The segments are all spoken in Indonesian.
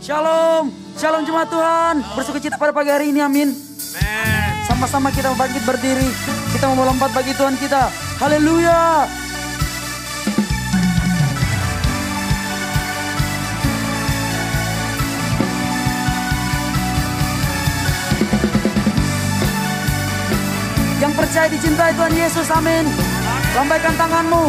Shalom, shalom jemaat Tuhan. Bersukacita pada pagi hari ini, amin. Sama-sama kita bangkit berdiri. Kita mau melompat bagi Tuhan kita. Haleluya. Yang percaya dicintai Tuhan Yesus, amin. Lambaikan tanganmu.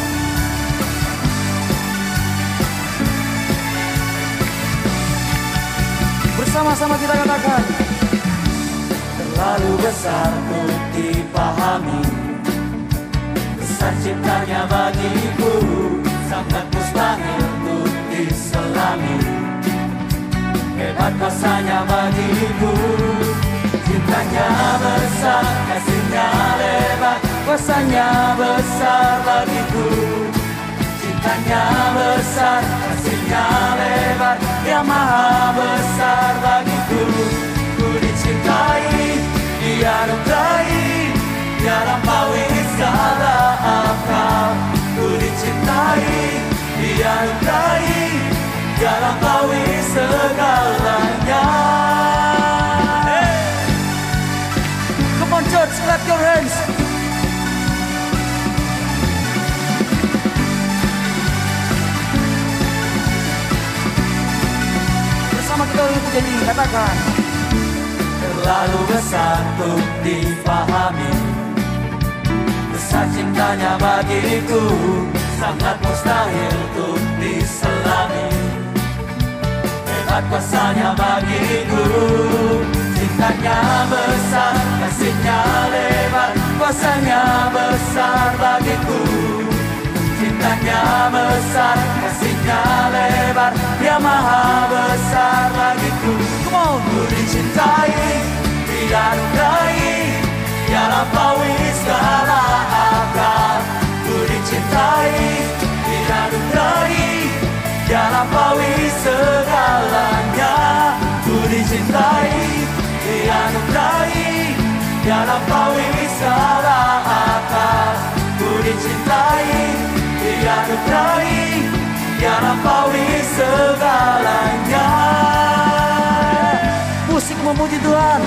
Bersama-sama kita katakan. Terlalu besar untuk dipahami, besar ciptanya bagiku, sangat mustahil untuk diselami. Hebat kuasanya bagiku, cintanya besar, kasihnya lebar, kuasanya besar bagiku. Cintanya besar, kasihnya lebar, Dia maha besar bagiku. Ku dicintai, dianugerai, Dia lampaui segala akal. Ku dicintai, dianugerai, Dia lampaui segalanya. Come on church, clap your hands. Bersama kita untuk jadi katakan. Terlalu besar untuk dipahami, besar cintanya bagiku, sangat mustahil untuk diselami. Hebat kuasanya bagiku, cintanya besar, kasihnya lebar, kuasanya besar bagiku. Cintanya besar, kasihnya lebar, Dia maha besar bagiku. Come on. Ku dicintai, dianugerai, Dia lampaui segala akal. Ku dicintai, dianugerai, Dia lampaui segalanya. Ku dicintai, dianugerai, Dia lampaui segala akal. Ku dicintai, dianugerai, Dia lampaui segalanya. Musik memuji Tuhan.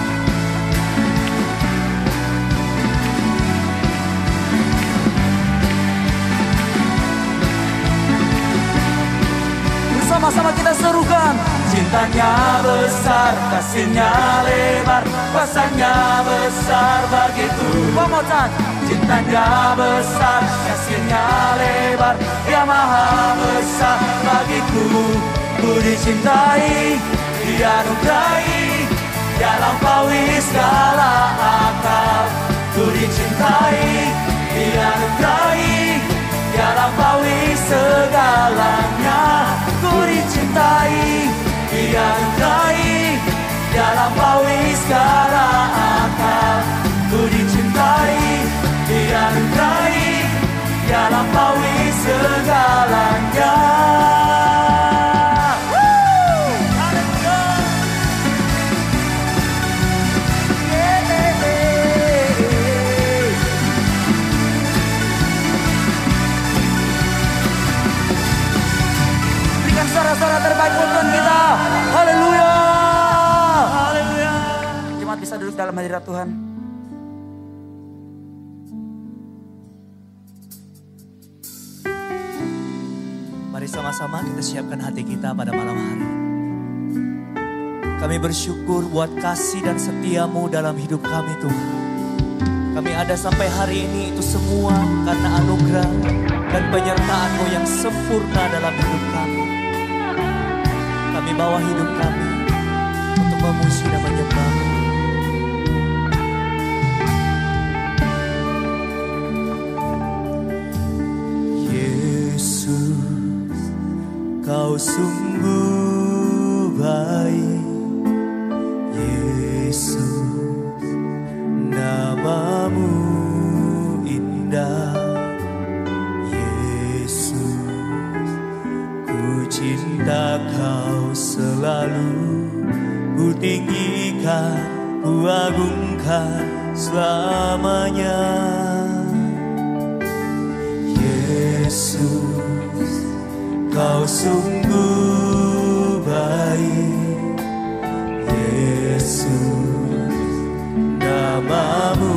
Bersama-sama kita serukan. Cintanya besar, kasihnya lebar, kuasanya besar bagiku. One more time. Cintanya besar, kasihnya lebar, Dia maha besar bagiku. Ku dicintai, dianugerai, Dia lampaui segala akal. Ku dicintai, dianugerai, Dia lampaui segalanya. Ku dicintai, dianugerai, Dia lampaui segala akal. Ku dicintai, dianugerai, Dia lampaui segalanya. Berikan suara-suara terbaik buat Tuhan kita. Haleluya. Haleluya. Jemaat bisa duduk dalam hadirat Tuhan. Mari sama-sama kita siapkan hati kita pada malam hari. Kami bersyukur buat kasih dan setiamu dalam hidup kami Tuhan. Kami ada sampai hari ini itu semua karena anugerah dan penyertaan-Mu yang sempurna dalam hidup kami. Kami bawa hidup kami untuk memuji dan menyembah-Mu. Yesus, Kau sungguh baik. Yesus, nama-Mu indah. Yesus, ku cinta Kau selalu. Ku tinggikan, ku agungkan selamanya. Yesus, Kau sungguh baik. baik, Yesus, namamu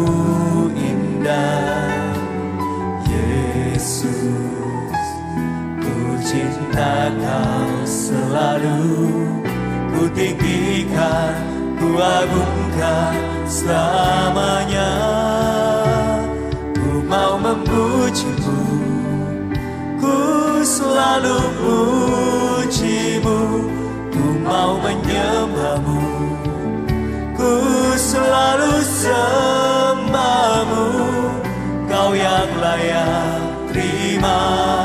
indah, Yesus, ku cinta kau selalu, ku tinggikan, ku agungkan selamanya. Ku mau memujimu, ku selalu pujimu, ku mau menyembahmu, ku selalu sembahmu. Kau yang layak terima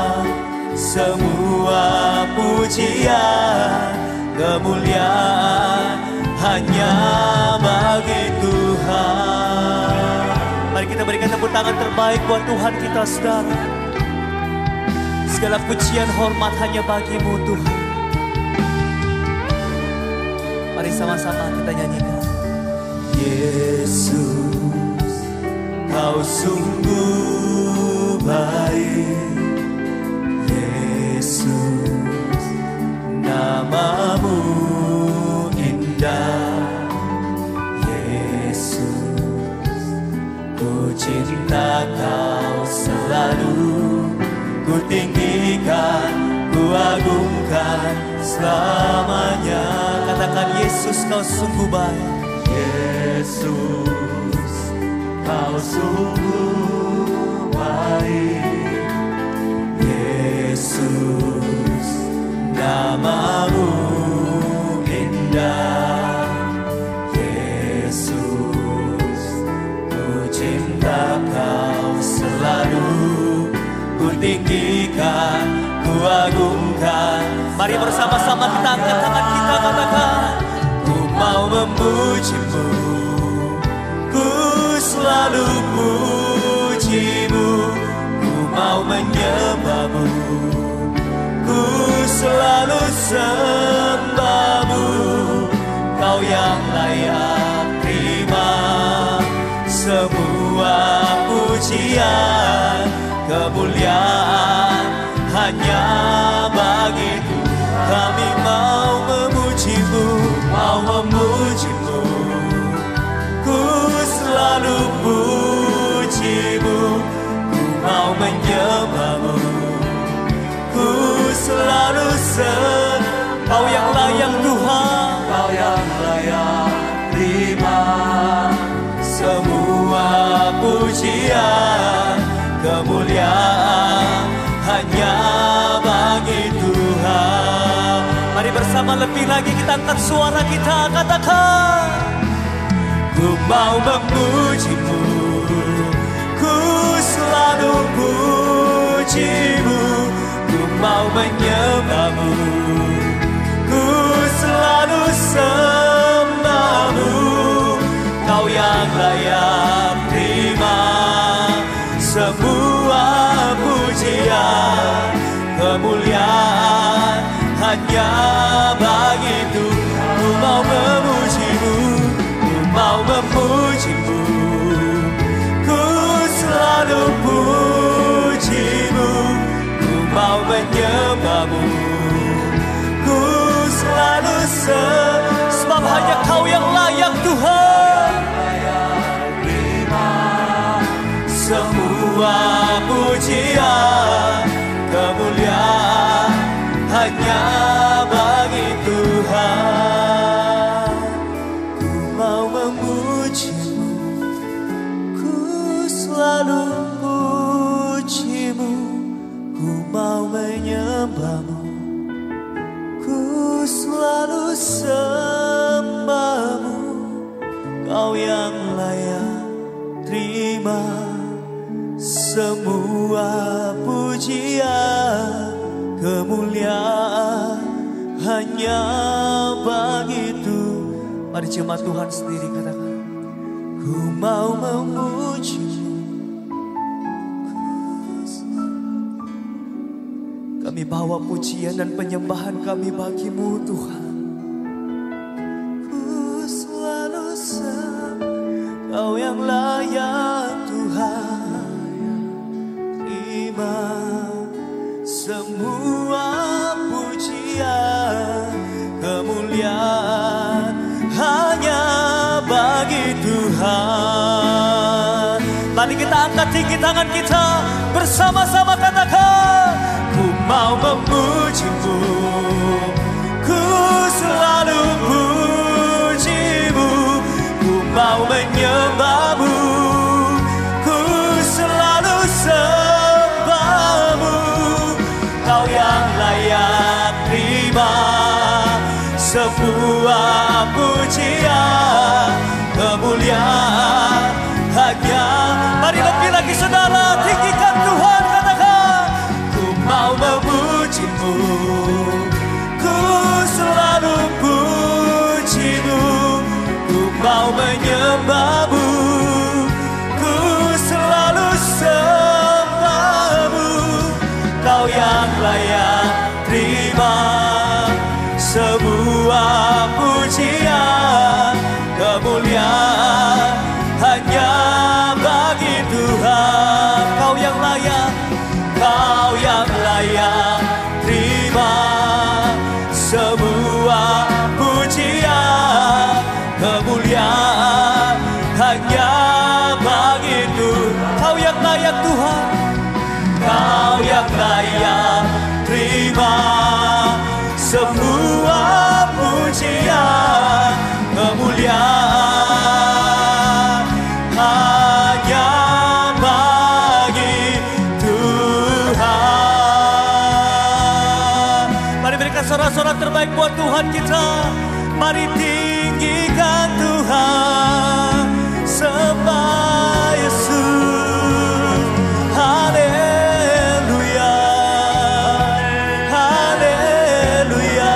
semua pujian, kemuliaan hanya bagi Tuhan. Mari kita berikan tepuk tangan terbaik buat Tuhan kita, saudara. Segala pujian hormat hanya bagimu Tuhan. Mari sama-sama kita nyanyikan. Yesus, kau sungguh baik, Yesus, namamu indah, Yesus, ku cinta kau selalu, ku tinggikan, ku agungkan selamanya. Katakan, Yesus, kau sungguh baik, Yesus, kau sungguh baik, Yesus, namamu indah, Yesus, ku cinta kau selalu, ku tinggikan, ku agungkan. Mari bersama-sama kita angkat tangan kita, katakan, ku mau memujimu, ku selalu pujimu, ku mau menyembahmu, ku selalu sembahmu. Kau yang layak terima semua pujian, kemuliaan hanya bagi Tuhan. Kami mau memujimu, mau memujimu, ku selalu pujimu, ku mau menyembahmu, ku selalu sembah. Kau yang layak Tuhan, kau yang layak terima semua pujian, kemuliaan hanya bagi Tuhan. Mari bersama lebih lagi kita angkat suara kita, katakan, ku mau memujimu, ku selalu pujimu, ku mau menyembahmu, ku selalu sembahmu. Kau yang layak terima semua pujian, kemuliaan hanya bagi Tuhan. Ku mau memujimu, ku mau memujimu, ku selalu pujimu, ku mau menyembahmu, ku selalu sebab hanya Kau yang layak Tuhan. Semua pujian, kemuliaan hanya bagi Tuhan. Ku mau memujimu, ku selalu pujimu, ku mau menyembahmu, ku selalu sembahmu. Kau yang layak terima semua pujian, kemuliaan hanya bagi Tuhan. Mari jemaat Tuhan sendiri katakan, ku mau memujimu. Kami bawa pujian dan penyembahan kami bagimu Tuhan. Ku selalu Kau yang layak Tuhan, terima semua pujian, angkat tinggi tangan kita bersama-sama katakan, ku mau memuji-Mu, ku selalu puji-Mu, ku mau menyembah-Mu, ku selalu sembah-Mu. Kau yang layak terima sebuah pujian, kemuliaan hanya. Mari lebih lagi saudara, tinggikan Tuhan, katakan, ku mau memuji-Mu, ku selalu puji-Mu, ku mau menyembah-Mu, ku selalu sembah-Mu. Kau yang layak terima sebuah pujian, kemuliaan hanya bagi Tuhan. Kau yang layak, Kau yang layak terima sebuah pujian, kemuliaan hanya bagi Tuhan. Kau yang layak Tuhan, Kau yang layak terima sebuah pujian, kemuliaan hanya bagi Tuhan. Mari berikan sorak-sorak terbaik buat Tuhan kita. Mari tinggikan Tuhan, sembah Yesus. Haleluya, haleluya.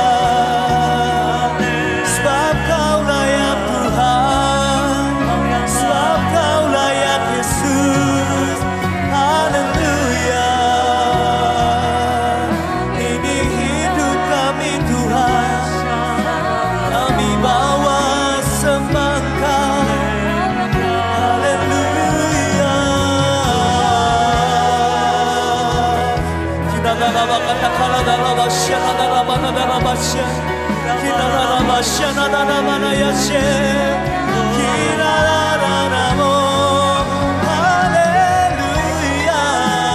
Sebab Kau layak Tuhan, sebab Kau layak Yesus. Haleluya. Ini hidup kami Tuhan, kami bawa sembah Kau. Haleluya. Kita dalam kata-kata dalam asya, dalam asya, kita dalam asya, dalam asya, kita dalam haleluya,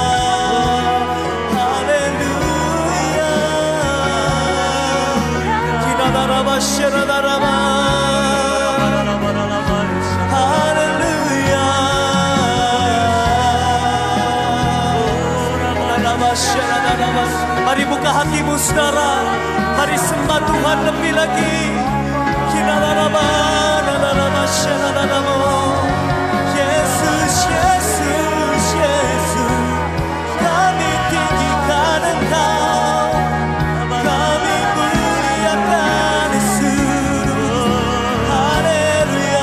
haleluya. Kita dalam asya, dalam haleluya. Mari buka hatimu saudara, mari sembah Tuhan lebih lagi. Yesus, Yesus, Yesus, kami tinggikan Engkau, kami muliakan Yesus. Haleluya.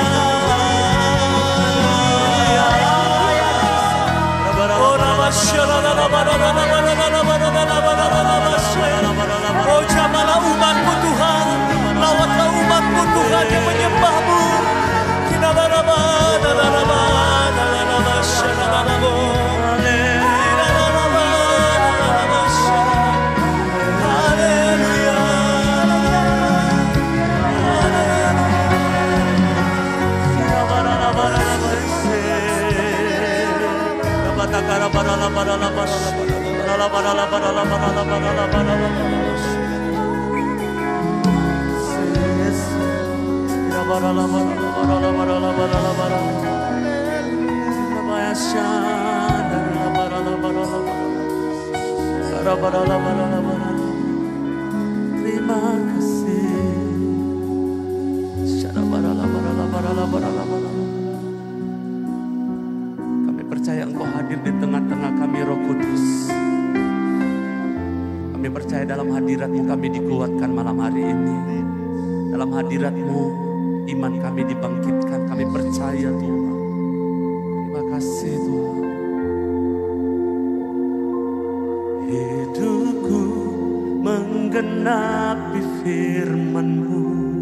Oh jamalah umatmu Tuhan, lawatlah umatmu Tuhan yang menyembah-Mu. Terima kasih. Kami percaya Engkau hadir di tengah-tengah kami, Roh Kudus. Kami percaya dalam hadirat-Mu kami dikuatkan malam hari ini. Dalam hadirat-Mu iman kami dibangkitkan. Kami percaya Tuhan. Terima kasih Tuhan. Hidupku menggenapi firman-Mu,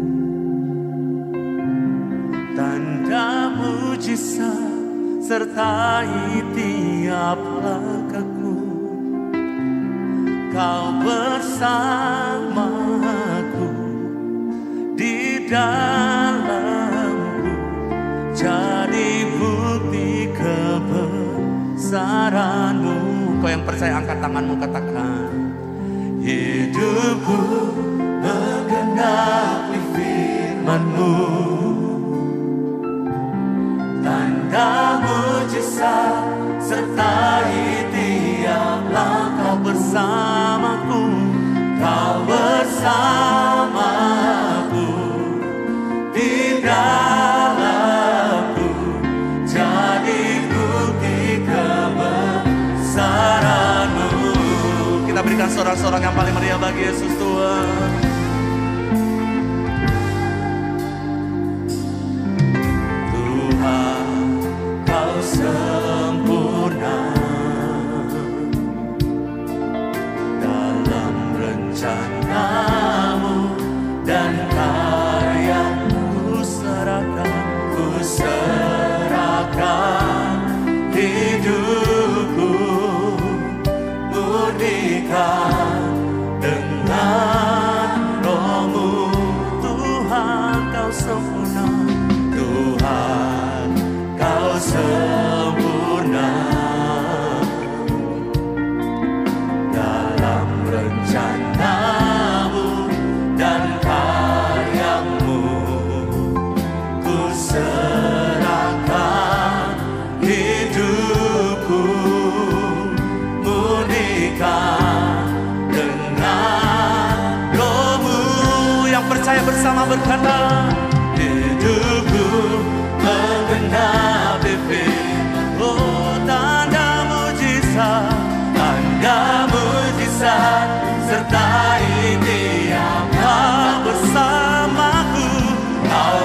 tanda mujizat sertai tiap langkahku. Kau bersamaku di dalamku, jadi bukti kebenaran. kebesaran-Mu. Kau yang percaya angkat tanganmu, katakan. Hidupku menggenapi firman-Mu, tanda mujizat sertai tiap langkah bersamaku. Kau bersamaku di dalamku, jadi bukti kebesaran-Mu. Kita berikan sorak-sorak yang paling meriah bagi Yesus Tuhan. Tuhan, Kau sempurna dalam rencana-Mu dan karya-Mu. Ku serahkan hidupku, murnikan dengan Roh-Mu. Tuhan, Kau sempurna, Tuhan, Kau sempurna dalam rencana-Mu dan karya-Mu. Ku serahkan hidupku, murnikan dengan Roh-Mu. Yang percaya bersama berkata, hidupku menggenapi firman-Mu. Oh, tanda mujizat sertai tiap Kau bersamaku. Kau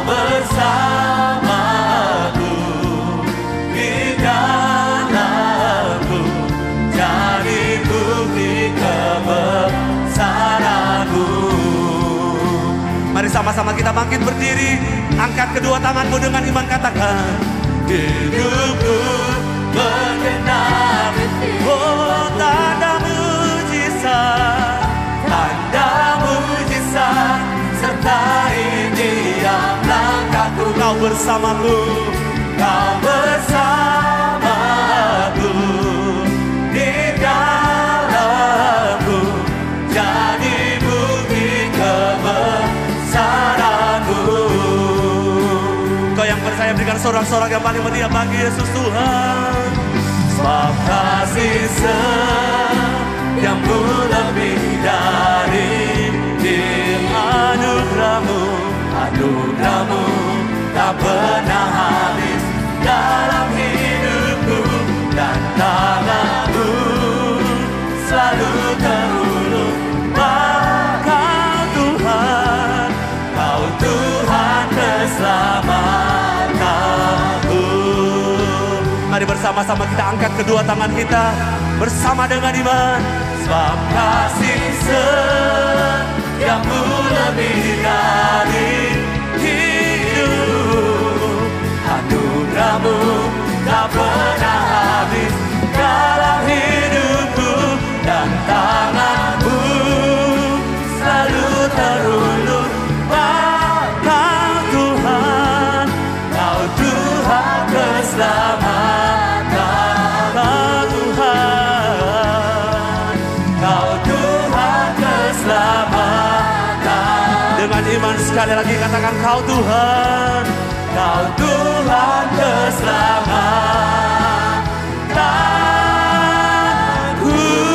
bersamaku di dalamku, jadi bukti kebesaran-Mu. Mari sama-sama kita bangkit berdiri, angkat kedua tanganmu dengan iman, katakan. Hidupku menggenapi oh, tanda mujizat sertai tiap langkahku. Kau bersamaku, Kau bersamaku di dalamku, jadi bukti kebesaran-Mu. Kau yang percaya berikan sorak-sorak yang paling meriah bagi Yesus Tuhan. Sebab kasih setiamu lebih dari anugerah-Mu, anugerah-Mu tak pernah habis dalam hidupku, dan tangan-Mu selalu terulur. Kau Tuhan, Kau Tuhan keselamatanku. Mari bersama-sama kita angkat kedua tangan kita bersama dengan iman. Sebab kasih setiamu lebih dari hidup, anugerah-Mu tak pernah habis dalam hidupku, dan tangan-Mu selalu terulur. Kau Tuhan, Kau Tuhan keselamatan. Kau Tuhan, Kau Tuhan keselamatan. Dengan iman sekali lagi katakan, Kau Tuhan, Kau Tuhan keselamatanku.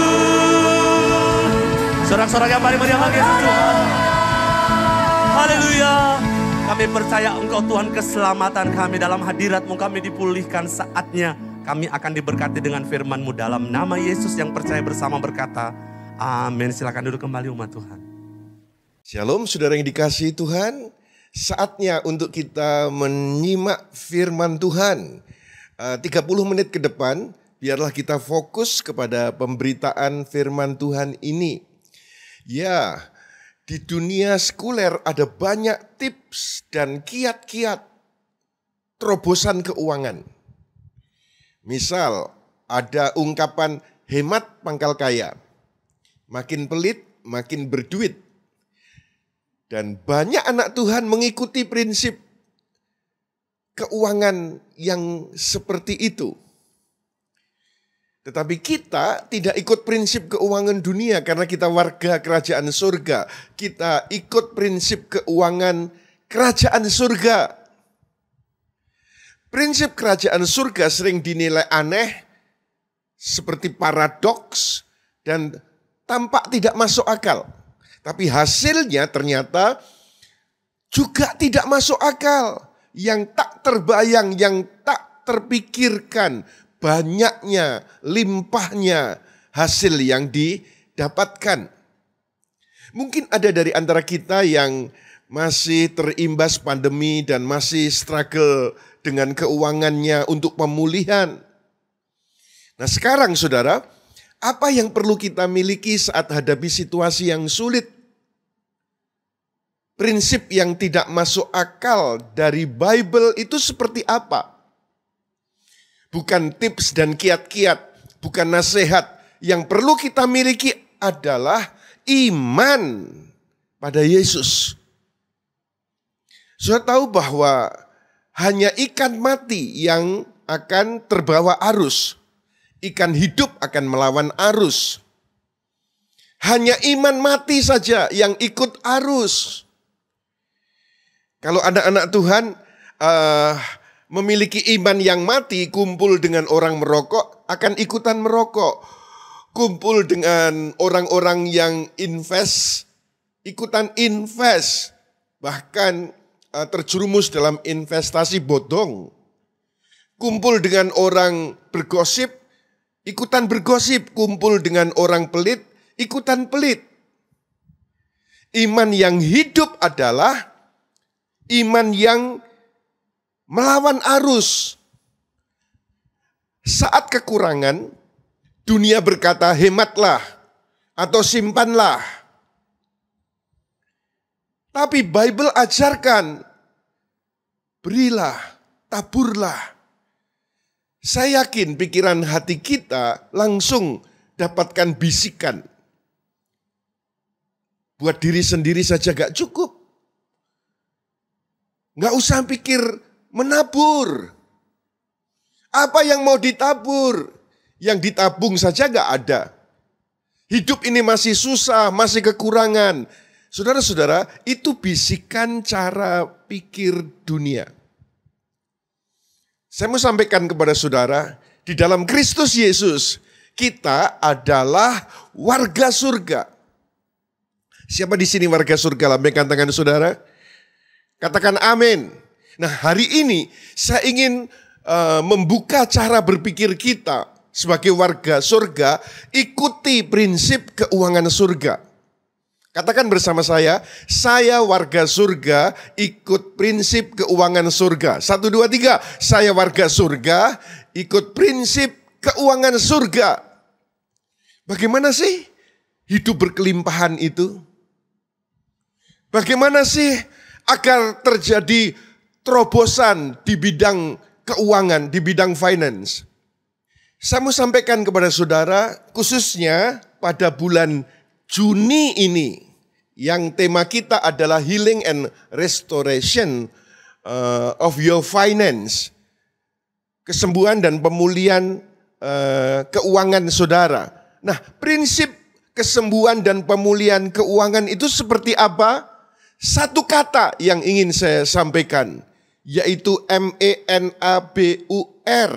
Sorak-sorak yang paling meriah bagi Yesus Tuhan. Haleluya. Kami percaya Engkau Tuhan keselamatan kami. Dalam hadirat-Mu kami dipulihkan, saatnya kami akan diberkati dengan firman-Mu. Dalam nama Yesus yang percaya bersama berkata, amin. Silakan duduk kembali umat Tuhan. Shalom saudara yang dikasihi Tuhan. Saatnya untuk kita menyimak firman Tuhan. 30 menit ke depan, biarlah kita fokus kepada pemberitaan firman Tuhan ini. Ya, di dunia sekuler ada banyak tips dan kiat-kiat terobosan keuangan. Misal, ada ungkapan hemat pangkal kaya. Makin pelit, makin berduit. Dan banyak anak Tuhan mengikuti prinsip keuangan yang seperti itu. Tetapi kita tidak ikut prinsip keuangan dunia karena kita warga kerajaan surga. Kita ikut prinsip keuangan kerajaan surga. Prinsip kerajaan surga sering dinilai aneh, seperti paradoks, dan tampak tidak masuk akal. Tapi hasilnya ternyata juga tidak masuk akal. Yang tak terbayang, yang tak terpikirkan, banyaknya, limpahnya hasil yang didapatkan. Mungkin ada dari antara kita yang masih terimbas pandemi dan masih struggle dengan keuangannya untuk pemulihan. Nah sekarang saudara, apa yang perlu kita miliki saat hadapi situasi yang sulit? Prinsip yang tidak masuk akal dari Bible itu seperti apa? Bukan tips dan kiat-kiat, bukan nasihat. Yang perlu kita miliki adalah iman pada Yesus. Sudah tahu bahwa hanya ikan mati yang akan terbawa arus. Ikan hidup akan melawan arus. Hanya iman mati saja yang ikut arus. Kalau anak-anak Tuhan memiliki iman yang mati, kumpul dengan orang merokok, akan ikutan merokok. Kumpul dengan orang-orang yang invest, ikutan invest. Bahkan terjerumus dalam investasi bodong. Kumpul dengan orang bergosip, ikutan bergosip. Kumpul dengan orang pelit, ikutan pelit. Iman yang hidup adalah iman yang melawan arus. Saat kekurangan, dunia berkata hematlah atau simpanlah. Tapi Bible ajarkan, berilah, taburlah. Saya yakin pikiran hati kita langsung dapatkan bisikan. Buat diri sendiri saja gak cukup. Gak usah pikir menabur. Apa yang mau ditabur? Yang ditabung saja gak ada. Hidup ini masih susah, masih kekurangan. Saudara-saudara, itu bisikan cara pikir dunia. Saya mau sampaikan kepada saudara, di dalam Kristus Yesus, kita adalah warga surga. Siapa di sini warga surga? Lambaikan tangan saudara. Katakan amin. Nah hari ini saya ingin membuka cara berpikir kita sebagai warga surga, ikuti prinsip keuangan surga. Katakan bersama saya warga surga, ikut prinsip keuangan surga. 1, 2, 3, saya warga surga, ikut prinsip keuangan surga. Bagaimana sih hidup berkelimpahan itu? Bagaimana sih agar terjadi terobosan di bidang keuangan, di bidang finance? Saya mau sampaikan kepada saudara, khususnya pada bulan Juni ini, yang tema kita adalah healing and restoration of your finance. Kesembuhan dan pemulihan keuangan saudara. Nah, prinsip kesembuhan dan pemulihan keuangan itu seperti apa? Satu kata yang ingin saya sampaikan, yaitu MENABUR,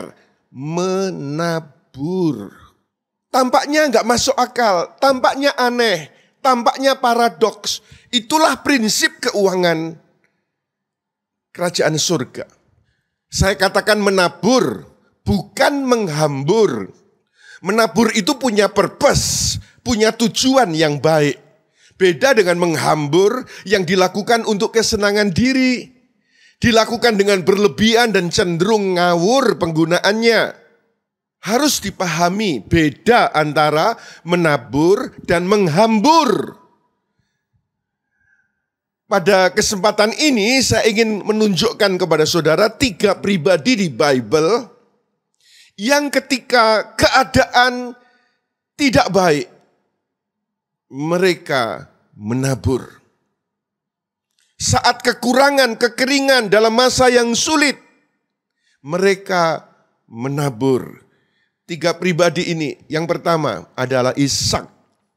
menabur. Tampaknya nggak masuk akal, tampaknya aneh, tampaknya paradoks. Itulah prinsip keuangan kerajaan surga. Saya katakan menabur, bukan menghambur. Menabur itu punya purpose, punya tujuan yang baik. Beda dengan menghambur yang dilakukan untuk kesenangan diri. Dilakukan dengan berlebihan dan cenderung ngawur penggunaannya. Harus dipahami beda antara menabur dan menghambur. Pada kesempatan ini saya ingin menunjukkan kepada saudara 3 pribadi di Bible yang ketika keadaan tidak baik, mereka menabur. Saat kekurangan, kekeringan dalam masa yang sulit, mereka menabur. tiga pribadi ini. Yang pertama adalah Ishak.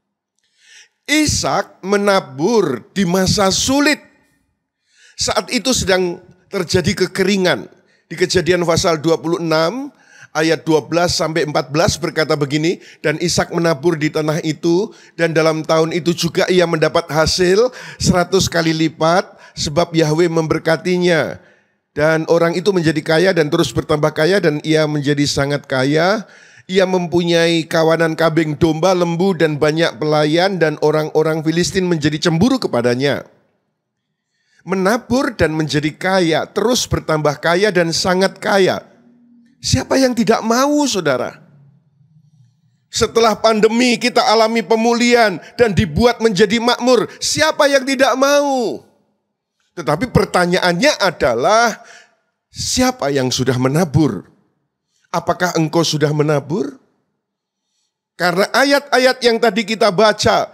Ishak menabur di masa sulit. Saat itu sedang terjadi kekeringan. Di Kejadian pasal 26 ayat 12 sampai 14 berkata begini, dan Ishak menabur di tanah itu, dan dalam tahun itu juga ia mendapat hasil 100 kali lipat, sebab Yahweh memberkatinya. Dan orang itu menjadi kaya dan terus bertambah kaya, dan ia menjadi sangat kaya. Ia mempunyai kawanan kambing domba, lembu, dan banyak pelayan, dan orang-orang Filistin menjadi cemburu kepadanya. Menabur dan menjadi kaya, terus bertambah kaya dan sangat kaya. Siapa yang tidak mau, saudara? Setelah pandemi kita alami pemulihan dan dibuat menjadi makmur. Siapa yang tidak mau? Tetapi pertanyaannya adalah, siapa yang sudah menabur? Apakah engkau sudah menabur? Karena ayat-ayat yang tadi kita baca,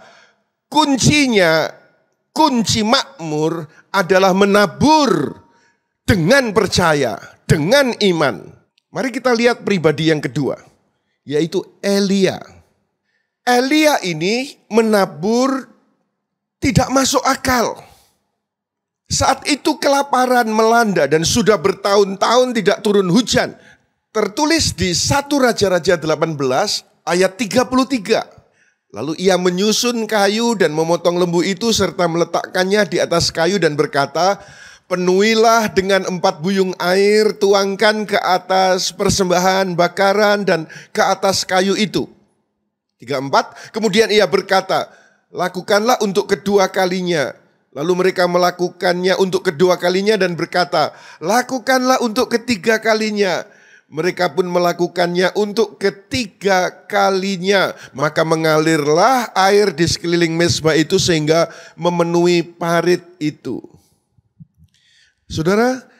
kunci makmur adalah menabur dengan percaya, dengan iman. Mari kita lihat pribadi yang kedua, yaitu Elia. Elia ini menabur tidak masuk akal. Saat itu kelaparan melanda dan sudah bertahun-tahun tidak turun hujan. Tertulis di 1 Raja-Raja 18 ayat 33. Lalu ia menyusun kayu dan memotong lembu itu serta meletakkannya di atas kayu dan berkata, penuhilah dengan 4 buyung air, tuangkan ke atas persembahan bakaran dan ke atas kayu itu. 34, kemudian ia berkata, lakukanlah untuk kedua kalinya. Lalu mereka melakukannya untuk kedua kalinya dan berkata, lakukanlah untuk ketiga kalinya. Mereka pun melakukannya untuk ketiga kalinya. Maka mengalirlah air di sekeliling mezbah itu sehingga memenuhi parit itu. Saudara,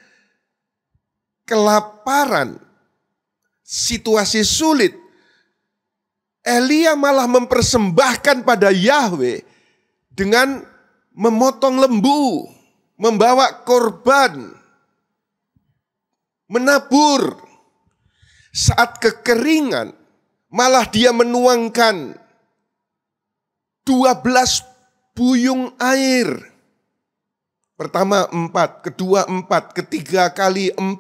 kelaparan, situasi sulit, Elia malah mempersembahkan pada Yahweh dengan memotong lembu, membawa korban, menabur. Saat kekeringan, malah dia menuangkan 12 buyung air. Pertama 4, kedua 4, ketiga kali 4.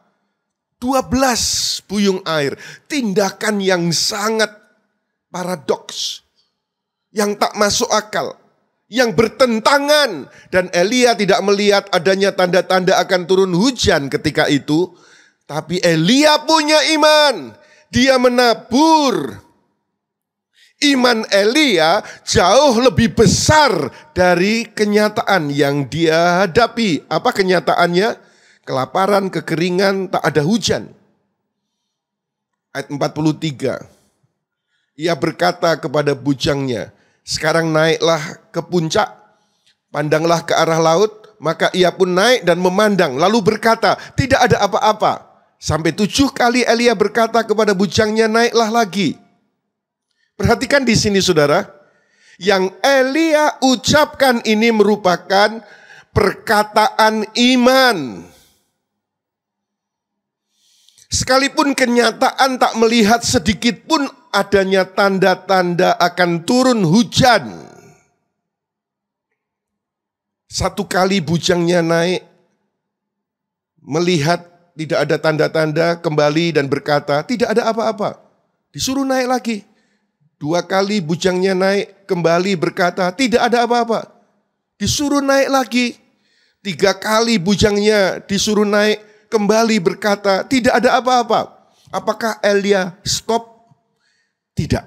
12 buyung air. Tindakan yang sangat paradoks. Yang tak masuk akal. Yang bertentangan. Dan Elia tidak melihat adanya tanda-tanda akan turun hujan ketika itu. Tapi Elia punya iman. Dia menabur. Iman Elia jauh lebih besar dari kenyataan yang dia hadapi. Apa kenyataannya? Kelaparan, kekeringan, tak ada hujan. Ayat 43. Ia berkata kepada bujangnya, sekarang naiklah ke puncak, pandanglah ke arah laut. Maka ia pun naik dan memandang, lalu berkata, tidak ada apa-apa. Sampai 7 kali Elia berkata kepada bujangnya, naiklah lagi. Perhatikan di sini saudara, yang Elia ucapkan ini merupakan perkataan iman. Sekalipun kenyataan tak melihat sedikit pun adanya tanda-tanda akan turun hujan. 1 kali bujangnya naik, melihat tidak ada tanda-tanda, kembali dan berkata, tidak ada apa-apa. Disuruh naik lagi. 2 kali bujangnya naik, kembali berkata, tidak ada apa-apa. Disuruh naik lagi. 3 kali bujangnya disuruh naik, kembali berkata, tidak ada apa-apa. Apakah Elia stop? Tidak.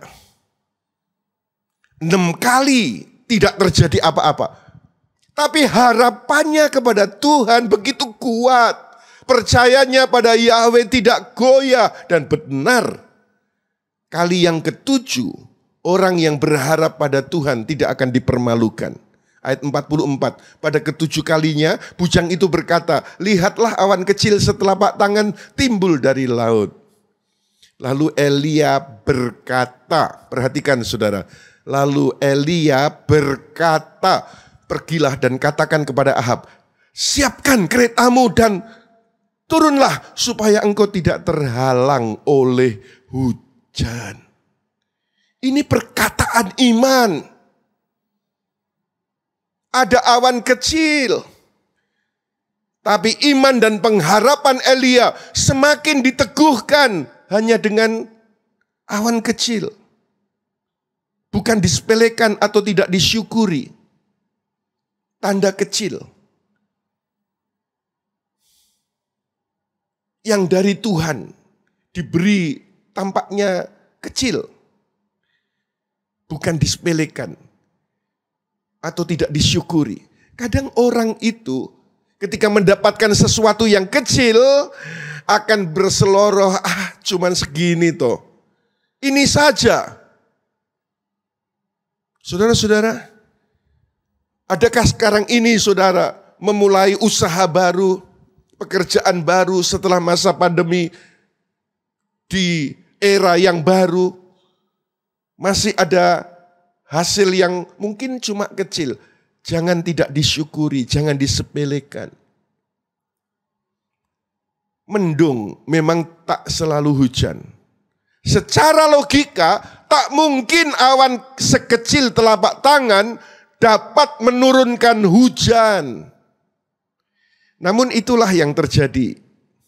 6 kali tidak terjadi apa-apa. Tapi harapannya kepada Tuhan begitu kuat. Percayanya pada Yahweh tidak goyah dan benar. Kali yang ke-7, orang yang berharap pada Tuhan tidak akan dipermalukan. Ayat 44, pada ke-7 kalinya bujang itu berkata, lihatlah awan kecil setelapak tangan timbul dari laut. Lalu Elia berkata, perhatikan saudara. Lalu Elia berkata, pergilah dan katakan kepada Ahab, siapkan keretamu dan turunlah supaya engkau tidak terhalang oleh hujan. hujan. Ini perkataan iman. Ada awan kecil. Tapi iman dan pengharapan Elia semakin diteguhkan hanya dengan awan kecil. Bukan disepelekan atau tidak disyukuri. Tanda kecil. Yang dari Tuhan diberi tampaknya kecil. Bukan disepelekan atau tidak disyukuri. Kadang orang itu ketika mendapatkan sesuatu yang kecil akan berseloroh, cuman segini toh. Ini saja. Saudara-saudara, adakah sekarang ini saudara memulai usaha baru, pekerjaan baru setelah masa pandemi di era yang baru? Masih ada hasil yang mungkin cuma kecil. Jangan tidak disyukuri, jangan disepelekan. Mendung memang tak selalu hujan. Secara logika, tak mungkin awan sekecil telapak tangan dapat menurunkan hujan. Namun itulah yang terjadi.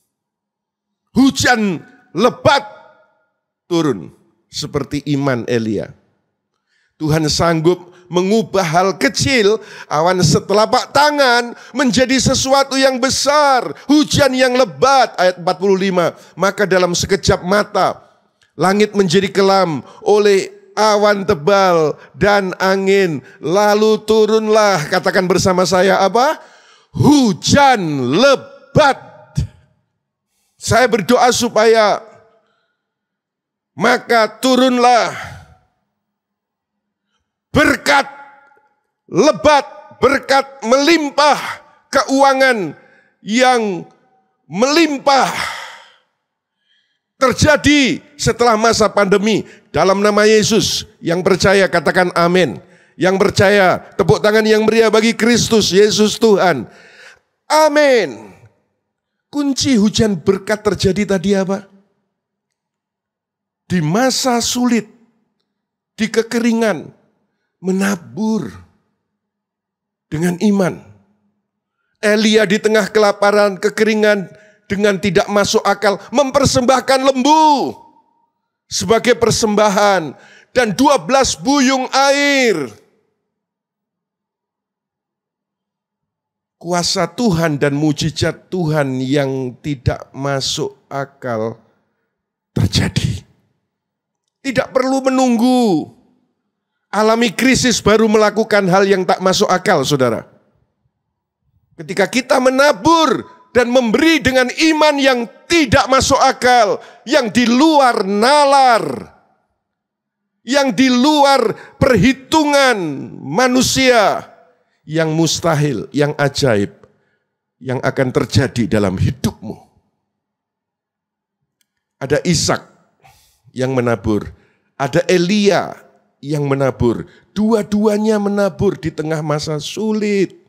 Hujan lebat turun seperti iman Elia. Tuhan sanggup mengubah hal kecil, awan setelapak tangan menjadi sesuatu yang besar. Hujan yang lebat, ayat 45. Maka dalam sekejap mata, langit menjadi kelam oleh awan tebal dan angin. Lalu turunlah, katakan bersama saya apa? Hujan lebat. Saya berdoa supaya maka turunlah berkat lebat, berkat melimpah, keuangan yang melimpah terjadi setelah masa pandemi. Dalam nama Yesus, yang percaya katakan amin. Yang percaya tepuk tangan yang meriah bagi Kristus Yesus Tuhan. Amin. Kunci hujan berkat terjadi tadi apa? Di masa sulit, di kekeringan, menabur dengan iman. Elia di tengah kelaparan, kekeringan, dengan tidak masuk akal, mempersembahkan lembu sebagai persembahan dan 12 buyung air. Kuasa Tuhan dan mujizat Tuhan yang tidak masuk akal terjadi. Tidak perlu menunggu alami krisis baru melakukan hal yang tak masuk akal, saudara. Ketika kita menabur dan memberi dengan iman yang tidak masuk akal, yang di luar nalar, yang di luar perhitungan manusia, yang mustahil, yang ajaib, yang akan terjadi dalam hidupmu. Ada Ishak yang menabur, ada Elia yang menabur. Dua-duanya menabur di tengah masa sulit.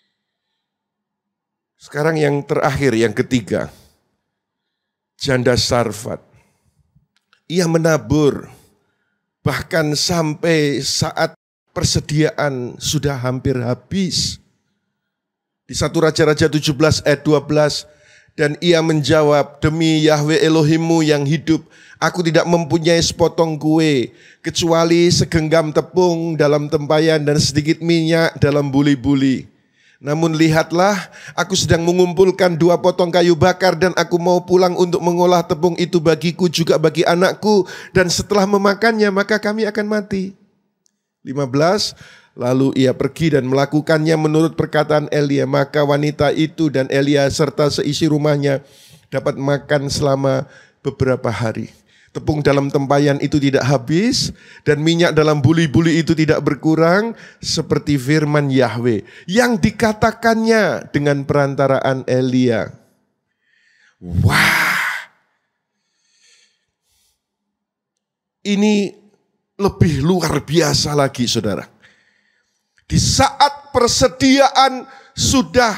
Sekarang yang terakhir, yang ketiga. Janda Sarfat. Ia menabur. Bahkan sampai saat persediaan sudah hampir habis. Di 1 Raja-Raja 17 ayat 12. Dan ia menjawab, demi Yahweh Elohimmu yang hidup, aku tidak mempunyai sepotong kue, kecuali segenggam tepung dalam tempayan dan sedikit minyak dalam buli-buli. Namun lihatlah, aku sedang mengumpulkan 2 potong kayu bakar dan aku mau pulang untuk mengolah tepung itu bagiku juga bagi anakku. Dan setelah memakannya maka kami akan mati. 15. Lalu ia pergi dan melakukannya menurut perkataan Elia. Maka wanita itu dan Elia serta seisi rumahnya dapat makan selama beberapa hari. Tepung dalam tempayan itu tidak habis dan minyak dalam buli-buli itu tidak berkurang, seperti firman Yahweh yang dikatakannya dengan perantaraan Elia. Wah, ini lebih luar biasa lagi, saudara. Di saat persediaan sudah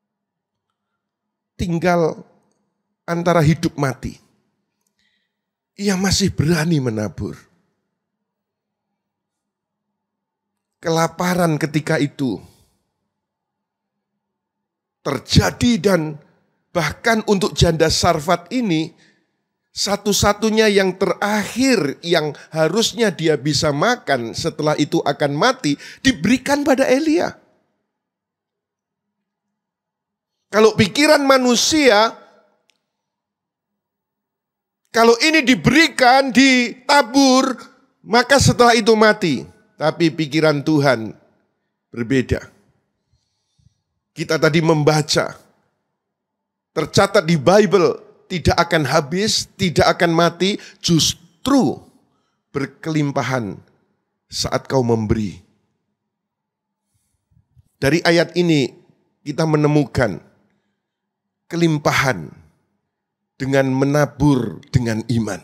tinggal antara hidup mati, ia masih berani menabur. Kelaparan ketika itu terjadi dan bahkan untuk janda Sarfat ini, satu-satunya yang terakhir yang harusnya dia bisa makan setelah itu akan mati, diberikan pada Elia. Kalau pikiran manusia, kalau ini diberikan, ditabur, maka setelah itu mati. Tapi pikiran Tuhan berbeda. Kita tadi membaca, tercatat di Bible, tidak akan habis, tidak akan mati, justru berkelimpahan saat kau memberi. Dari ayat ini kita menemukan kelimpahan dengan menabur dengan iman.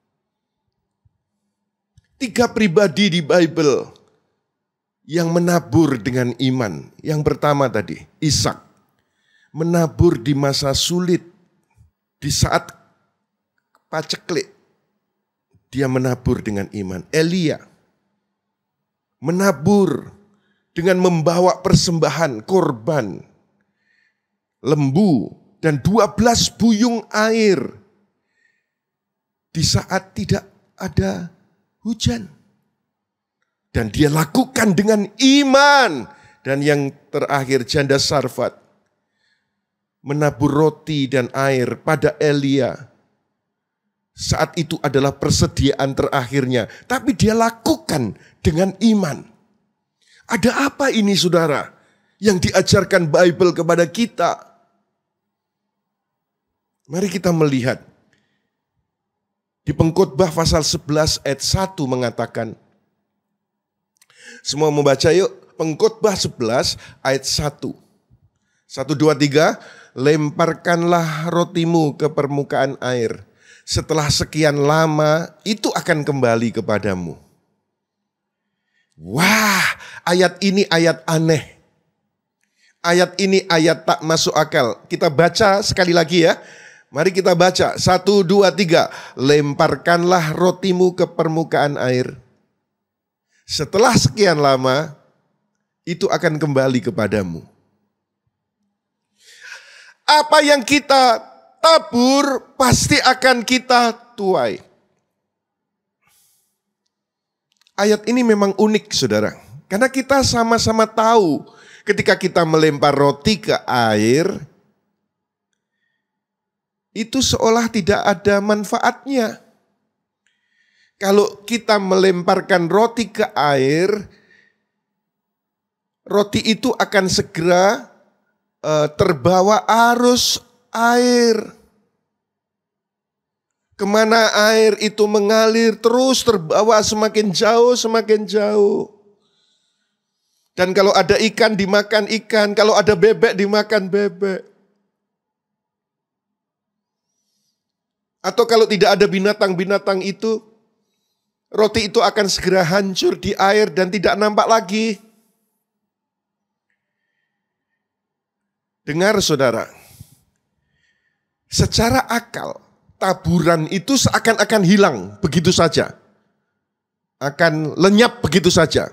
3 pribadi di Bible yang menabur dengan iman. Yang pertama tadi, Ishak. Menabur di masa sulit. Di saat paceklik, dia menabur dengan iman. Elia menabur dengan membawa persembahan, korban, lembu, dan 12 buyung air. Di saat tidak ada hujan. Dan dia lakukan dengan iman. Dan yang terakhir, janda Sarfat menabur roti dan air pada Elia. Saat itu adalah persediaan terakhirnya. Tapi dia lakukan dengan iman. Ada apa ini saudara? Yang diajarkan Bible kepada kita. Mari kita melihat. Di Pengkhotbah pasal 11 ayat 1 mengatakan. Semua membaca yuk. Pengkhotbah 11 ayat 1. 1, 2, 3. Lemparkanlah rotimu ke permukaan air. Setelah sekian lama itu akan kembali kepadamu. Wah, ayat ini ayat aneh. Ayat ini ayat tak masuk akal. Kita baca sekali lagi ya. Mari kita baca. 1, 2, 3. Lemparkanlah rotimu ke permukaan air. Setelah sekian lama, itu akan kembali kepadamu. Apa yang kita tabur, pasti akan kita tuai. Ayat ini memang unik, saudara. Karena kita sama-sama tahu, ketika kita melempar roti ke air, itu seolah tidak ada manfaatnya. Kalau kita melemparkan roti ke air, roti itu akan segera terbawa arus air. Kemana air itu mengalir terus terbawa semakin jauh, semakin jauh. Dan kalau ada ikan dimakan ikan, kalau ada bebek dimakan bebek. Atau kalau tidak ada binatang-binatang itu, roti itu akan segera hancur di air dan tidak nampak lagi. Dengar saudara, secara akal taburan itu seakan-akan hilang begitu saja. Akan lenyap begitu saja.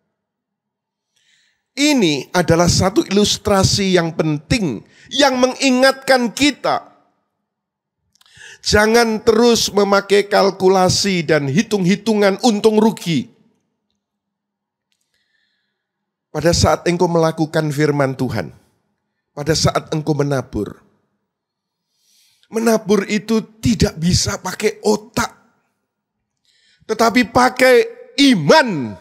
Ini adalah satu ilustrasi yang penting yang mengingatkan kita. Jangan terus memakai kalkulasi dan hitung-hitungan untung rugi. Pada saat engkau melakukan firman Tuhan, pada saat engkau menabur, menabur itu tidak bisa pakai otak, tetapi pakai iman.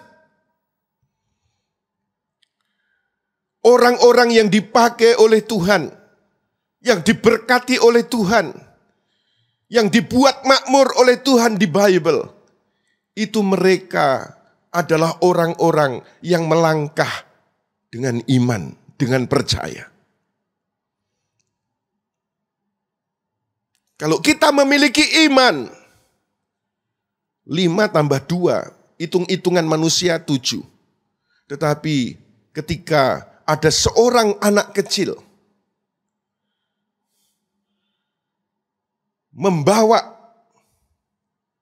Orang-orang yang dipakai oleh Tuhan, yang diberkati oleh Tuhan, yang dibuat makmur oleh Tuhan di Bible, itu mereka adalah orang-orang yang melangkah dengan iman, dengan percaya. Kalau kita memiliki iman, 5 tambah 2, hitung-hitungan manusia 7. Tetapi ketika ada seorang anak kecil membawa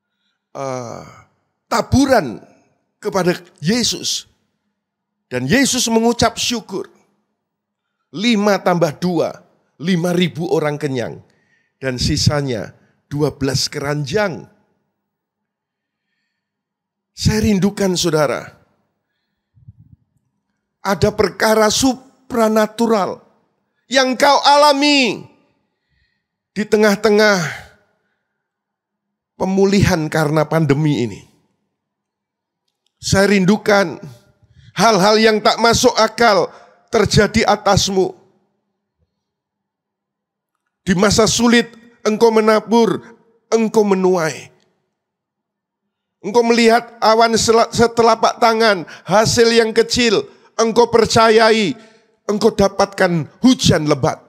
taburan kepada Yesus. Dan Yesus mengucap syukur. 5 tambah 2, 5.000 orang kenyang. Dan sisanya 12 keranjang. Saya rindukan saudara. Ada perkara supranatural yang kau alami di tengah-tengah pemulihan karena pandemi ini. Saya rindukan hal-hal yang tak masuk akal terjadi atasmu. Di masa sulit engkau menabur, engkau menuai. Engkau melihat awan setelapak tangan, hasil yang kecil, engkau percayai, engkau dapatkan hujan lebat.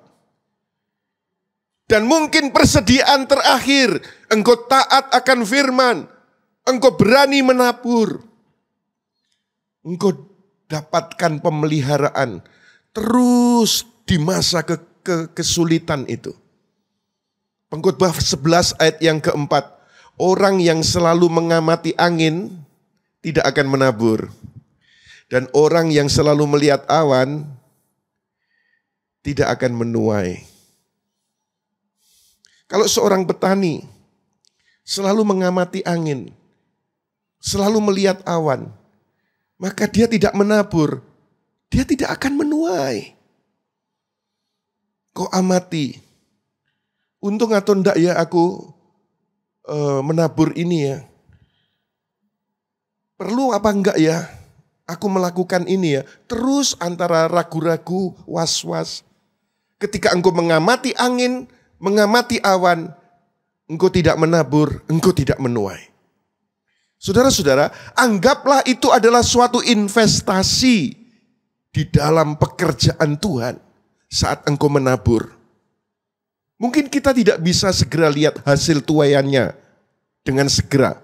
Dan mungkin persediaan terakhir, engkau taat akan firman, engkau berani menabur. Engkau dapatkan pemeliharaan terus di masa kesulitan itu. Pengkhotbah 11 ayat yang keempat, orang yang selalu mengamati angin tidak akan menabur. Dan orang yang selalu melihat awan tidak akan menuai. Kalau seorang petani selalu mengamati angin, selalu melihat awan, maka dia tidak menabur, dia tidak akan menuai. Kau amati, untung atau enggak ya aku menabur ini ya. Perlu apa enggak ya aku melakukan ini ya. Terus antara ragu-ragu, was-was. Ketika engkau mengamati angin, mengamati awan, engkau tidak menabur, engkau tidak menuai. Saudara-saudara, anggaplah itu adalah suatu investasi di dalam pekerjaan Tuhan saat engkau menabur. Mungkin kita tidak bisa segera lihat hasil tuaiannya dengan segera.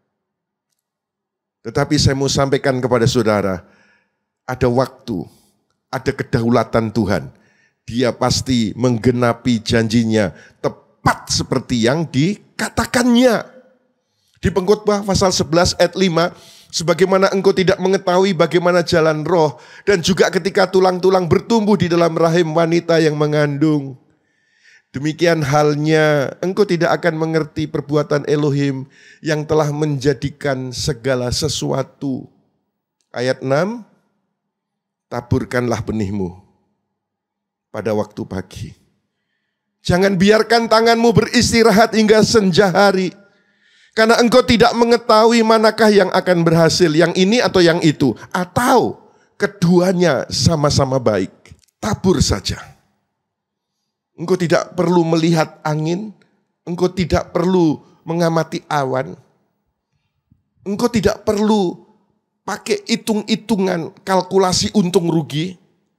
Tetapi saya mau sampaikan kepada saudara, ada waktu, ada kedaulatan Tuhan. Dia pasti menggenapi janjinya tepat seperti yang dikatakannya. Di Pengkhotbah pasal 11 ayat 5, sebagaimana engkau tidak mengetahui bagaimana jalan roh, dan juga ketika tulang-tulang bertumbuh di dalam rahim wanita yang mengandung. Demikian halnya engkau tidak akan mengerti perbuatan Elohim yang telah menjadikan segala sesuatu. Ayat 6, taburkanlah benihmu pada waktu pagi. Jangan biarkan tanganmu beristirahat hingga senja hari. Karena engkau tidak mengetahui manakah yang akan berhasil, yang ini atau yang itu. Atau keduanya sama-sama baik. Tabur saja. Engkau tidak perlu melihat angin, engkau tidak perlu mengamati awan, engkau tidak perlu pakai hitung-hitungan kalkulasi untung rugi,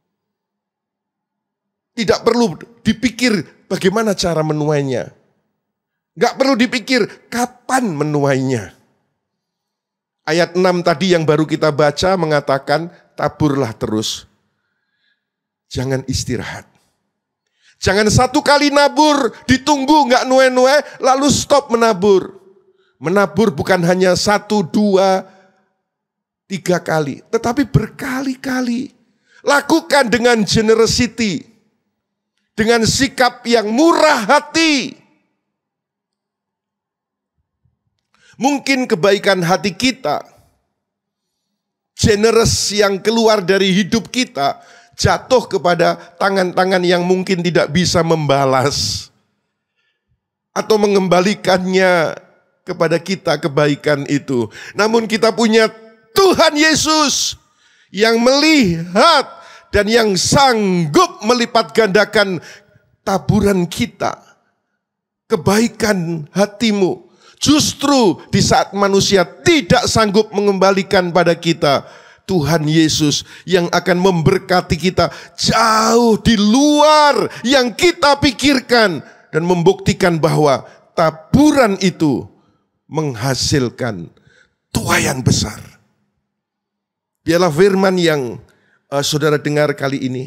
tidak perlu dipikir bagaimana cara menuainya, gak perlu dipikir kapan menuainya. Ayat 6 tadi yang baru kita baca mengatakan taburlah terus, jangan istirahat. Jangan satu kali nabur, ditunggu nggak nuai-nuai, lalu stop menabur. Menabur bukan hanya 1, 2, 3 kali, tetapi berkali-kali. Lakukan dengan generosity, dengan sikap yang murah hati. Mungkin kebaikan hati kita, generous yang keluar dari hidup kita, jatuh kepada tangan-tangan yang mungkin tidak bisa membalas atau mengembalikannya kepada kita kebaikan itu. Namun kita punya Tuhan Yesus yang melihat dan yang sanggup melipat gandakan taburan kita, kebaikan hatimu. Justru di saat manusia tidak sanggup mengembalikan pada kita, Tuhan Yesus yang akan memberkati kita jauh di luar yang kita pikirkan dan membuktikan bahwa taburan itu menghasilkan tuaian besar. Biarlah firman yang saudara dengar kali ini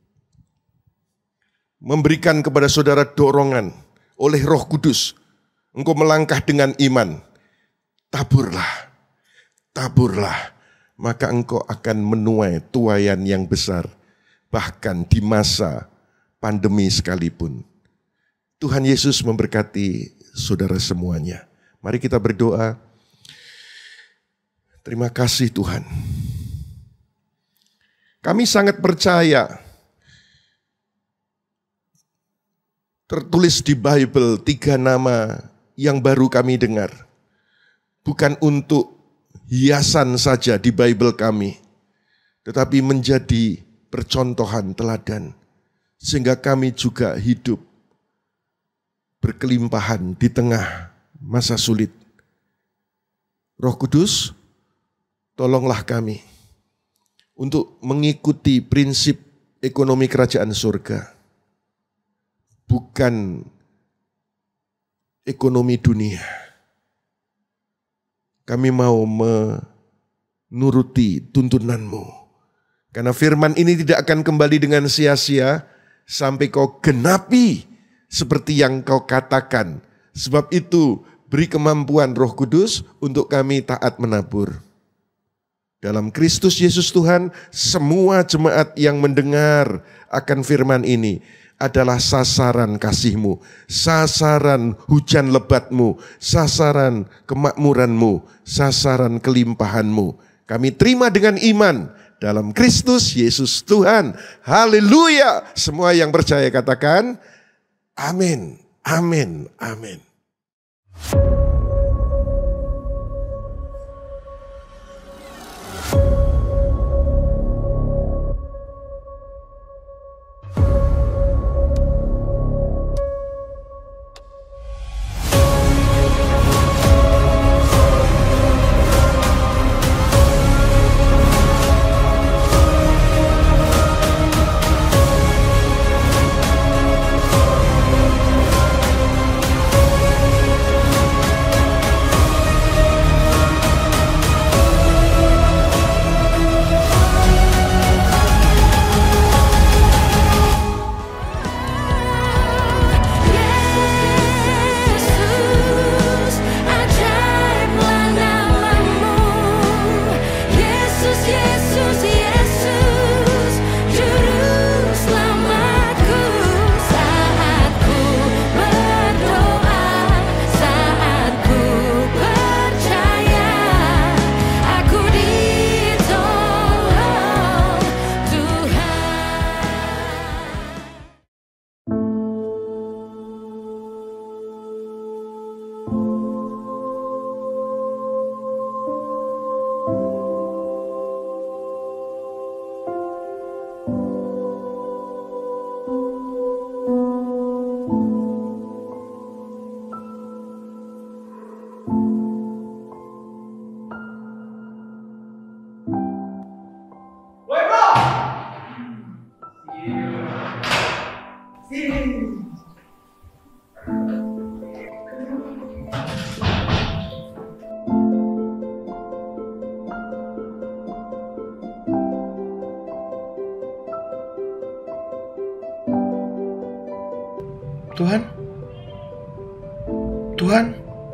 memberikan kepada saudara dorongan oleh Roh Kudus. Engkau melangkah dengan iman. taburlah, taburlah, maka engkau akan menuai tuaian yang besar, bahkan di masa pandemi sekalipun. Tuhan Yesus memberkati saudara semuanya. Mari kita berdoa. Terima kasih Tuhan. Kami sangat percaya tertulis di Bible 3 nama yang baru kami dengar. Bukan untuk hiasan saja di Bible kami, tetapi menjadi percontohan teladan. Sehingga kami juga hidup berkelimpahan di tengah masa sulit. Roh Kudus, tolonglah kami untuk mengikuti prinsip ekonomi kerajaan surga. Bukan ekonomi dunia. Kami mau menuruti tuntunan-Mu. Karena firman ini tidak akan kembali dengan sia-sia sampai Kau genapi seperti yang Kau katakan. Sebab itu beri kemampuan Roh Kudus untuk kami taat menabur. Dalam Kristus Yesus Tuhan, semua jemaat yang mendengar akan firman ini adalah sasaran kasih-Mu, sasaran hujan lebat-Mu, sasaran kemakmuran-Mu, sasaran kelimpahan-Mu. Kami terima dengan iman dalam Kristus Yesus Tuhan. Haleluya. Semua yang percaya katakan, amin, amin, amin. Tuhan, Tuhan,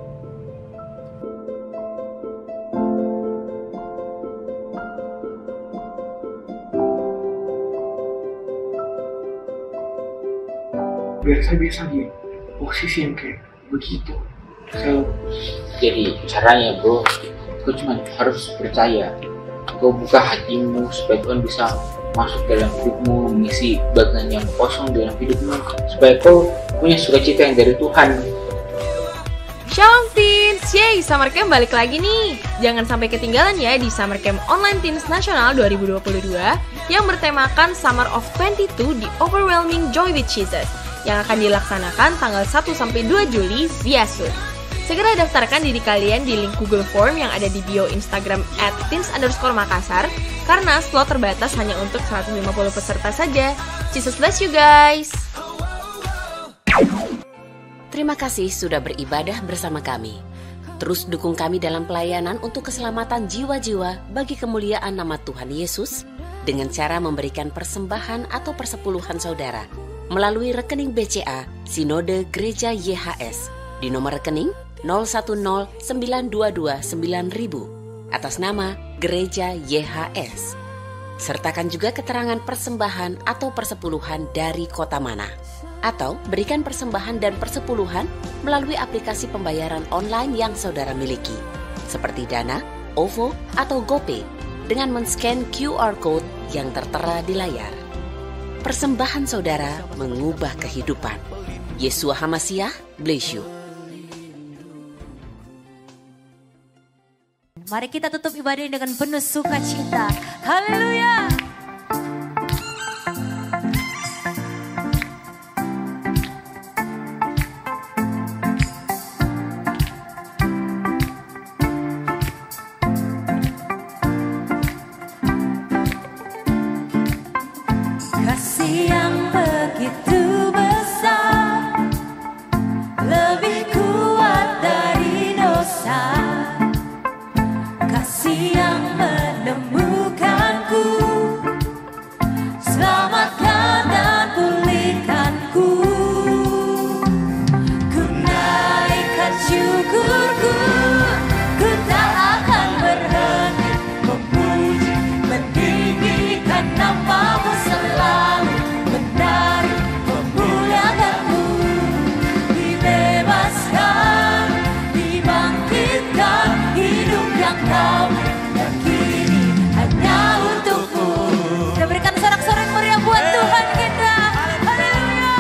biar saya bisa di posisi yang kayak begitu. Jadi caranya bro, kau cuma harus percaya. Kau buka hatimu supaya Tuhan bisa masuk dalam hidupmu, mengisi bagian yang kosong dalam hidupmu, supaya kau punya sukacita yang dari Tuhan. Shalom Teens, yeay Summer Camp balik lagi nih. Jangan sampai ketinggalan ya di Summer Camp Online Teens Nasional 2022 yang bertemakan Summer of 22 di Overwhelming Joy with Jesus yang akan dilaksanakan tanggal 1-2 Juli via Zoom. Segera daftarkan diri kalian di link Google Form yang ada di bio Instagram @teens_Makassar karena slot terbatas hanya untuk 150 peserta saja. Jesus bless you guys! Terima kasih sudah beribadah bersama kami. Terus dukung kami dalam pelayanan untuk keselamatan jiwa-jiwa bagi kemuliaan nama Tuhan Yesus dengan cara memberikan persembahan atau persepuluhan saudara melalui rekening BCA Sinode Gereja YHS di nomor rekening 010-922-9000 atas nama Gereja YHS. Sertakan juga keterangan persembahan atau persepuluhan dari kota mana. Atau berikan persembahan dan persepuluhan melalui aplikasi pembayaran online yang saudara miliki, seperti Dana, OVO, atau GoPay dengan men-scan QR Code yang tertera di layar. Persembahan saudara mengubah kehidupan. Yeshua HaMashiach, bless you. Mari kita tutup ibadah ini dengan penuh sukacita. Haleluya. Kasih yang begitu besar, lebih kuat dari dosa. Kasih yang menemukanku, selamatkan dan pulihkanku. Ku naikkan syukurku, ku tak akan berhenti memuji, meninggikan namamu selalu, menari, memuliakanmu. Dibebaskan, dibangkitkan, hidup yang kau dan kini hanya untukmu. Kita berikan sorak-sorai meriah buat Tuhan kita. Haleluya.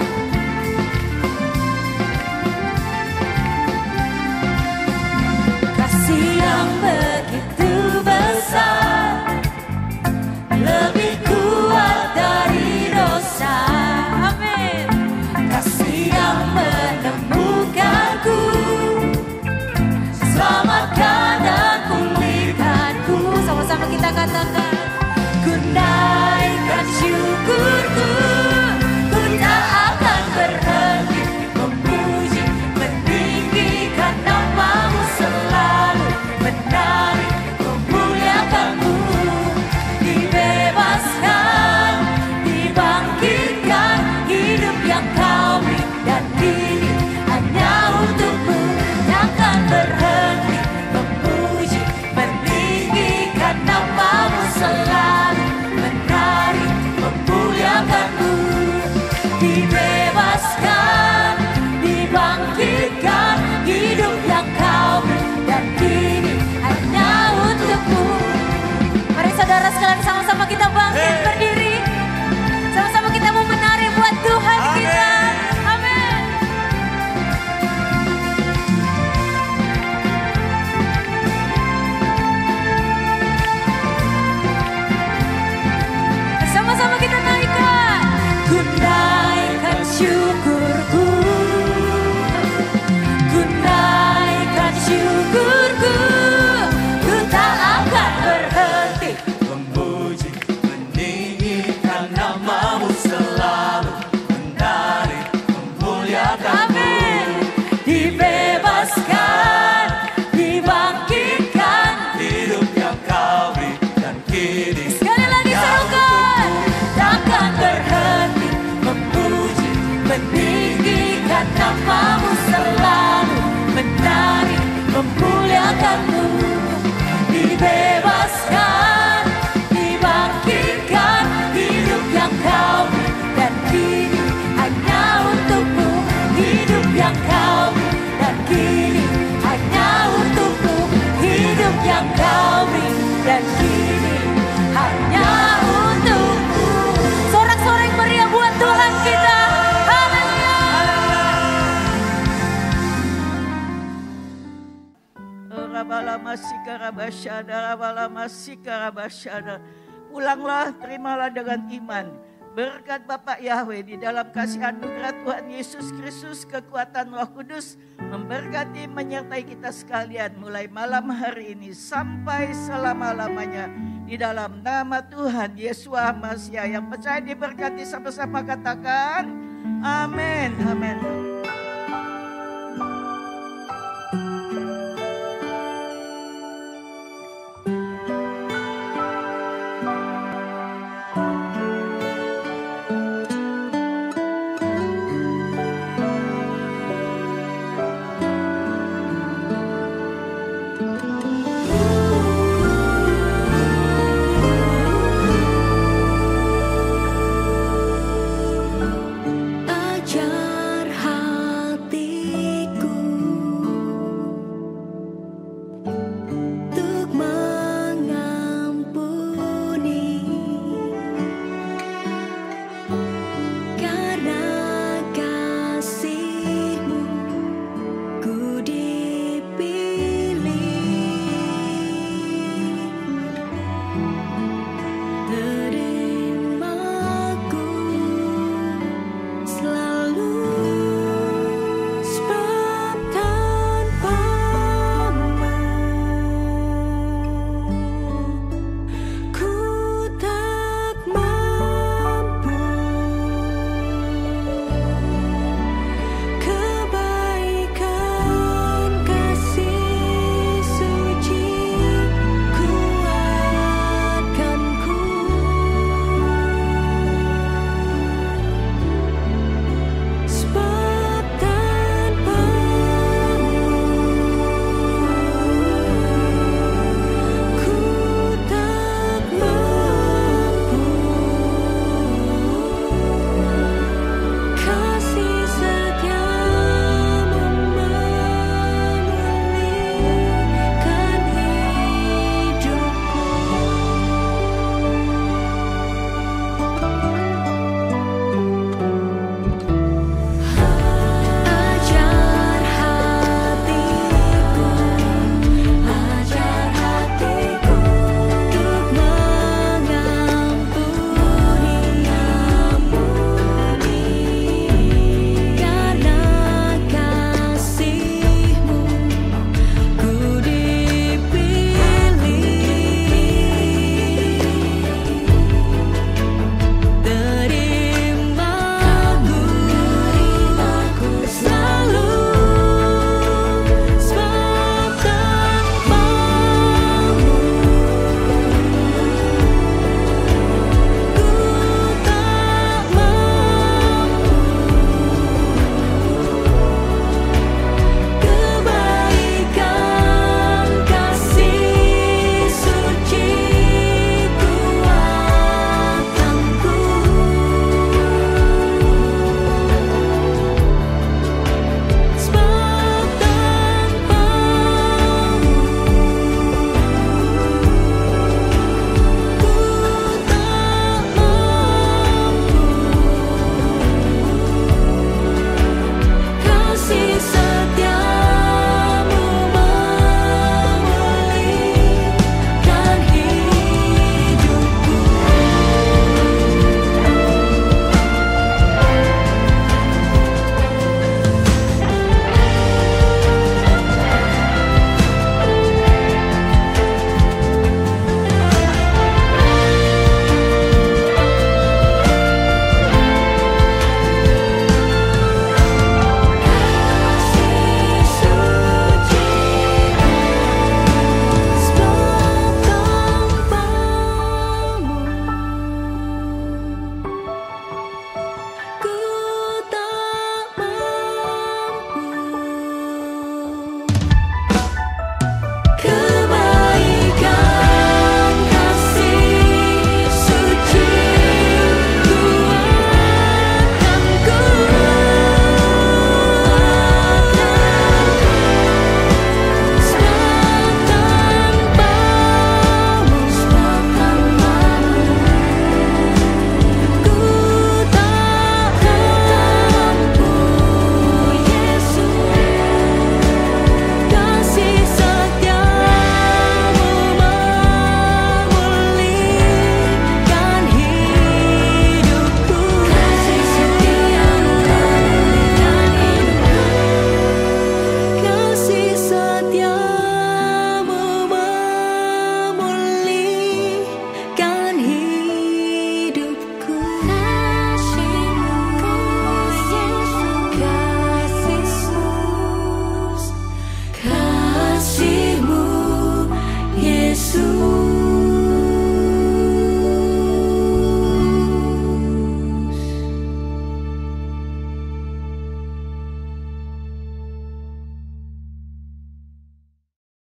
Kasih yang begitu besar, lebih kuat dari dosa. Amin. Kasih yang menemukanku, selamatkan dan pulihkanku. Sama-sama kita katakan. Ku naikkan syukurku, ku tak akan berhenti memuji, meninggikan namamu selalu, menari, memuliakanmu. Dibebaskan, dibangkitkan, hidup yang kau beri dan kini hanya untukmu. Takkan berhenti memuji, meninggikan namamu selalu, menari, memuliakanmu. Dibebaskan, dibangkitkan, hidup yang kau beri dan kini hanya untukmu. Mari saudara sekalian sama-sama kita bangkit berdiri. Sama-sama kita mau menari buat Tuhan kita. Amin. Sama-sama kita naikkan. Ku naikkan syukurku, ku naikkan syukurku, ku tak akan berhenti Memuji, meninggikan namamu selalu, menari, memuliakanmu. Amin. Dibebaskan, dibangkitkan, Hidup yang kau beri dan kini sekali lagi serukan. Takkan berhenti memuji, meninggikan namamu selalu, menari, memuliakanmu. Dibebaskan, dibangkitkan, hidup yang kau beri dan kini hanya untukmu. Hidup yang kau beri dan kini hanya untukmu. Hidup yang kau beri dan kini hanya untukmu. Sorak-sorai meriah buat Tuhan kita. Haleluya. Pulanglah, terimalah dengan iman. Berkat Bapak Yahweh di dalam kasih anugerah Tuhan Yesus Kristus, kekuatan Roh Kudus memberkati, menyertai kita sekalian mulai malam hari ini sampai selama-lamanya. Di dalam nama Tuhan Yeshua HaMashiach, yang percaya diberkati sama-sama katakan amin. Amin.